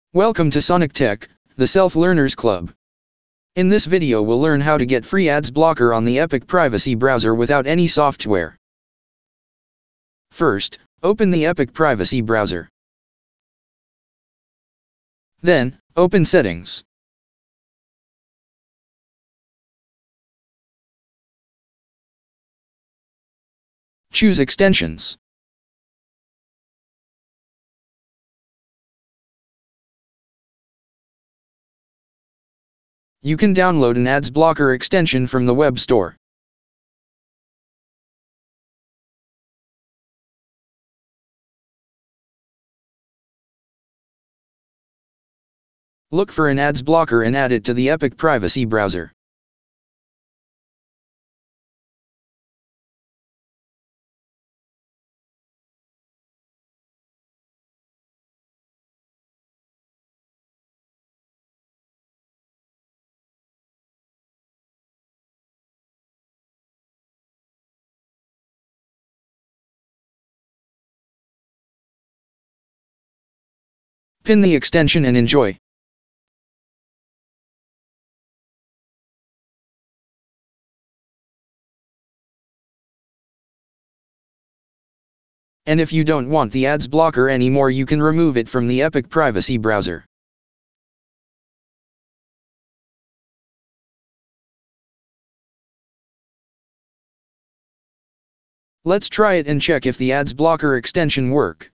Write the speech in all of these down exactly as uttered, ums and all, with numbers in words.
Welcome to Sonic Tech, the Self-Learners Club. In this video we'll learn how to get free ads blocker on the Epic Privacy browser without any software. First, open the Epic Privacy browser. Then, open Settings. Choose Extensions. You can download an ads blocker extension from the web store. Look for an ads blocker and add it to the Epic Privacy browser. Pin the extension and enjoy. And if you don't want the ads blocker anymore, you can remove it from the Epic Privacy browser. Let's try it and check if the ads blocker extension work.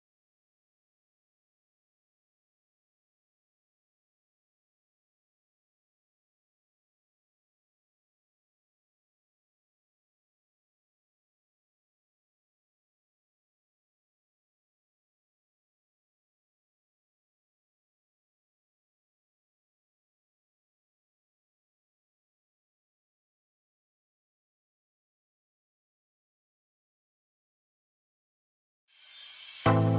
You